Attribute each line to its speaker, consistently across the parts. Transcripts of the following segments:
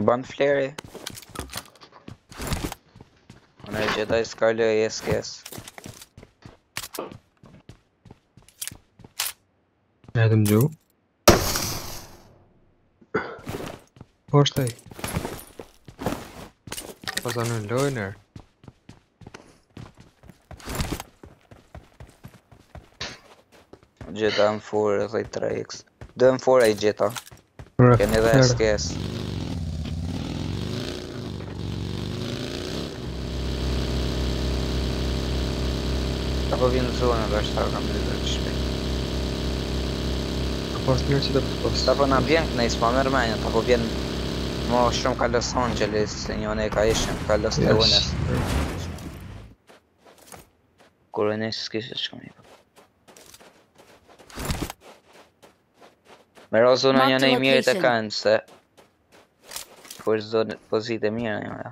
Speaker 1: Ban fleri. Unë e gjetoj s'ka lë SKS.
Speaker 2: Edhe më gju. Po është ai. Po zonë në lojnë erë.
Speaker 1: Gjeta M4 dhe 3X. Dë M4 e gjeta. Keni dhe SKS. Apo vinë zonë dhe është ta kam dhe të shpejt.
Speaker 2: Pas njërë që të përpos.
Speaker 1: Apo na vjen kënej s'pa mërë menjën, apo vjen mo shumë ka Los Angeles, se njone ka ishën, ka Los Leones. Kur e nesë s'kishtë që kam i. Mero zonë njëne i mirë të kanë, se kur zonë pozit e mirë njëra.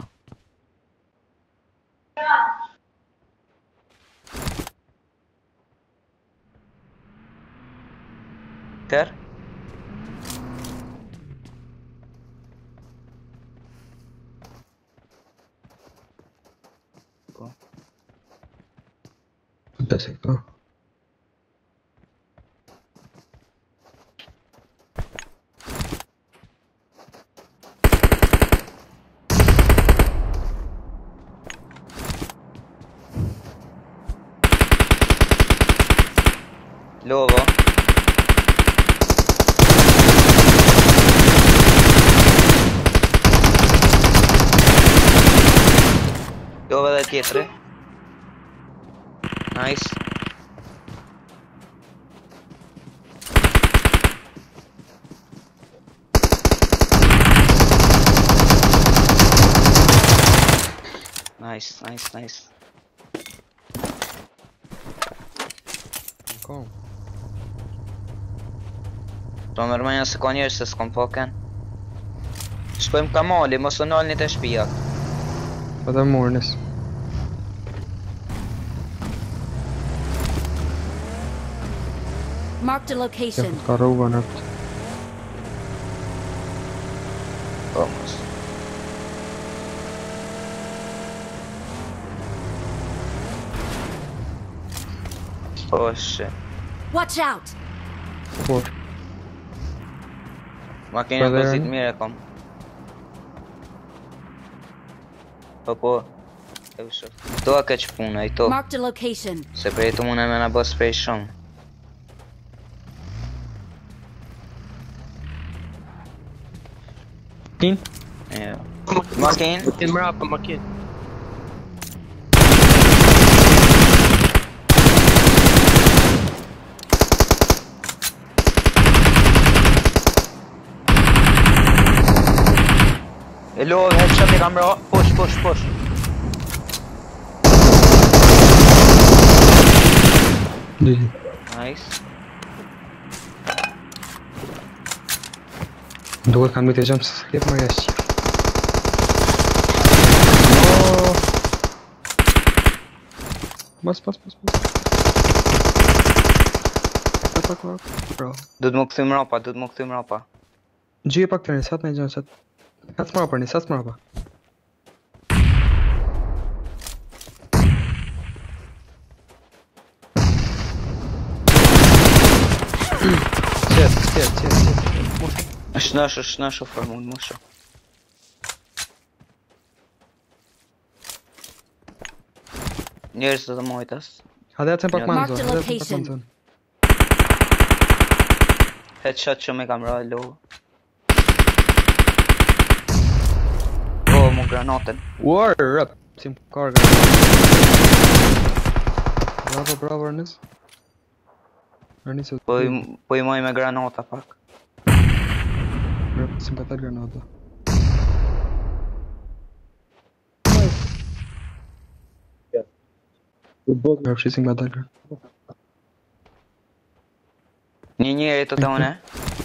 Speaker 1: Ter?
Speaker 2: Besik po.
Speaker 1: Lovo. Lovo dhe tjetëri. Nice. Nice.
Speaker 2: Kom.
Speaker 1: Do mërmenja se ka njerë se s'kom poken. Shpojmë ka mali, mos të nalni të shpijat.
Speaker 2: Po dhe mornis.
Speaker 3: Marked a location.
Speaker 2: Ka rruga në këtë.
Speaker 1: Po mos. Oh shit.
Speaker 3: Watch out!
Speaker 2: Po.
Speaker 1: Makina
Speaker 2: Po dhe-
Speaker 1: pozit mirë e kom. Po. E vëshë. Do a keq puna i to.
Speaker 3: Marked a location.
Speaker 1: Se prej të mune me na bës prej shumë.
Speaker 2: Tin?
Speaker 1: Jo. Makin?
Speaker 2: Tin mrapa makin.
Speaker 1: Hello, headshot e kam ra. Push. Nice.
Speaker 2: Duhet kam të gjëmë se s'kep më jashtë. Pas. Pak. Bro.
Speaker 1: Du të më këthim rapa.
Speaker 2: Gjuje pak të njësat me gjënë qatë. Sat mrapa. Qet.
Speaker 1: është nëshë për mund musho. Njerës të mojtas.
Speaker 2: Hade atëm pak
Speaker 3: Marked a
Speaker 2: manzon.
Speaker 3: location.
Speaker 1: Headshot që me kam ra low. Oh, mu granatën.
Speaker 2: War up. Sim karga. Bravo Ernest. Ernest.
Speaker 1: Po i moj me granata pak.
Speaker 2: Sim patat granata. Shishing patat granata.
Speaker 1: Një njeri të të une.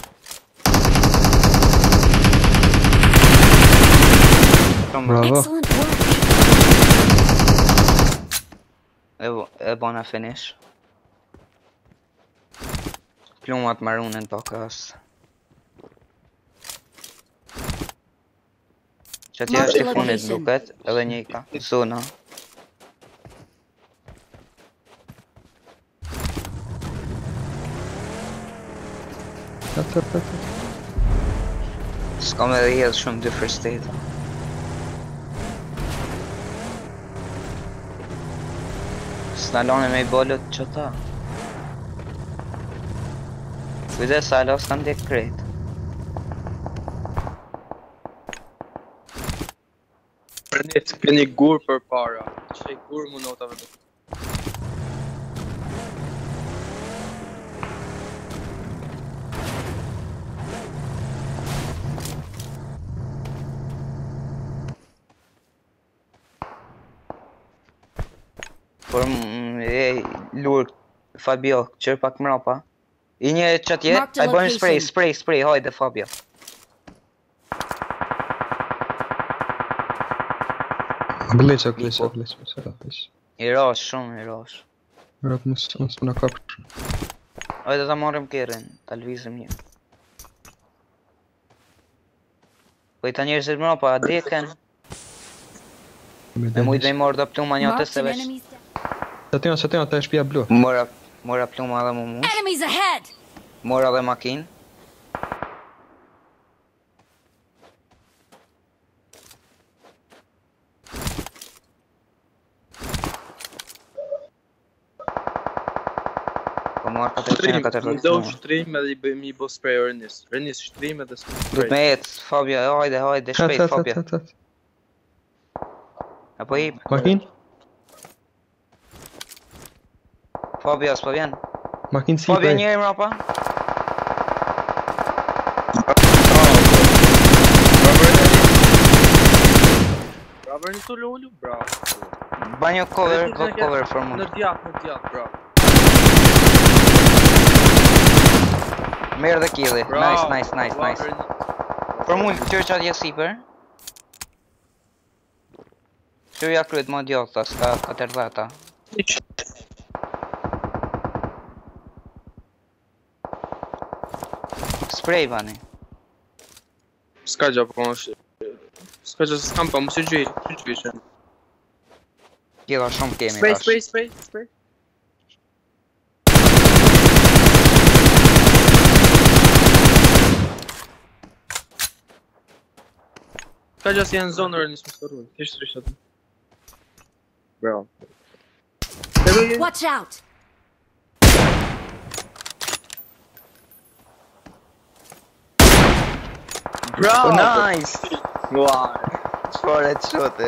Speaker 2: Bravo.
Speaker 3: Excellent work.
Speaker 1: E bona finish. Plumat marunen të kas. Që tja është i funit duket, edhe një ka. Zona.
Speaker 2: Atë.
Speaker 1: S'ka me dhe jedhë shumë dy first aid. S'nalone me i bolët që ta. Kujdes, alo s'kan dek krejt.
Speaker 4: Përnet, keni gur për para. Që i gur mu notave të.
Speaker 1: Por lur Fabio, qërë pak mrapa. I një qëtje,
Speaker 3: Mark the
Speaker 1: ai bojnë
Speaker 3: location.
Speaker 1: spray, hajde Fabio.
Speaker 2: Glitch.
Speaker 1: I rash, shumë i rash.
Speaker 2: Rap mos më na kapsh.
Speaker 1: Hajde ta marrim kerrin, ta lvizim një. Po i ta njerëzit mrapa, deken. Me mujt me i morë dhe pluma një të
Speaker 3: Marked
Speaker 1: se
Speaker 3: an
Speaker 1: veç.
Speaker 3: enemy's
Speaker 2: Atë të shpia blu.
Speaker 1: Mora pluma dhe mu mush.
Speaker 3: Enemies ahead!
Speaker 1: Mora dhe makin. Po marrë
Speaker 4: Shtrim,
Speaker 1: 440
Speaker 4: më do
Speaker 1: pluma.
Speaker 4: shtrim edhe i bëjmë i bo spray Renis. Renis shtrim edhe
Speaker 1: Duhet
Speaker 4: spray.
Speaker 1: me jetë, Fabio, hajde, shpejt Fabio. Apo i,
Speaker 2: Makin?
Speaker 1: Fabio, s'po vjen.
Speaker 2: Makin si
Speaker 1: Fabio
Speaker 2: prej.
Speaker 1: njëri mrapa.
Speaker 4: Bravo Renis u lullu, bravo.
Speaker 1: Banjo cover, got cover for mu.
Speaker 4: Në djath, bravo.
Speaker 1: Merë dhe killi,
Speaker 4: Bravo.
Speaker 1: nice.
Speaker 4: Renis.
Speaker 1: Për mu qërë qatë jesipër. Qërë ja kryet ma djallë ta, s'ka 40. Spray bani.
Speaker 4: S'ka gjë, po është. S'ka gjë, s'kam pa, mos i gjyqe.
Speaker 1: Killa shumë kemi tash.
Speaker 4: Spray. S'ka gjë si janë zonë Renis më sërruj. Kishtë rishtë atë. Bravo.
Speaker 3: Watch out!
Speaker 4: Bravo!
Speaker 1: Nice!
Speaker 4: Wow!
Speaker 1: Qfar e qote.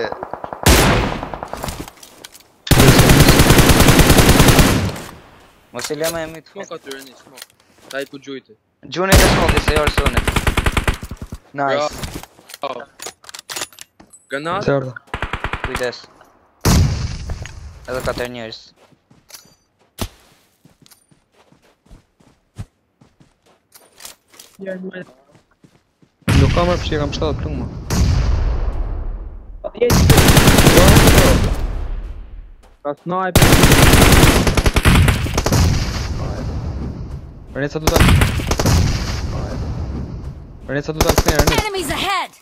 Speaker 1: Mos i lema e mi të
Speaker 4: Smok
Speaker 1: fund.
Speaker 4: aty Renis, smok. Ta i ku gjujti.
Speaker 1: Gjune të smoki se jorë sunit. Nice.
Speaker 4: Bravo. Granat?
Speaker 2: Se ardha.
Speaker 1: Kujdes. Edhe 4 njerës.
Speaker 2: Nuk kam marrë pështje, kam 70 pluma.
Speaker 4: Ka sniper.
Speaker 2: Renica tu dal. Renica.
Speaker 3: Enemies ahead!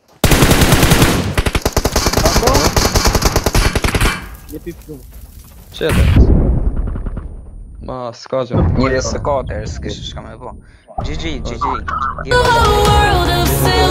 Speaker 4: Jepi plum.
Speaker 2: Qete. Ma, s'ka gjë.
Speaker 1: Njëre së 4, s'kish shka me po. GG.
Speaker 3: A world of sin.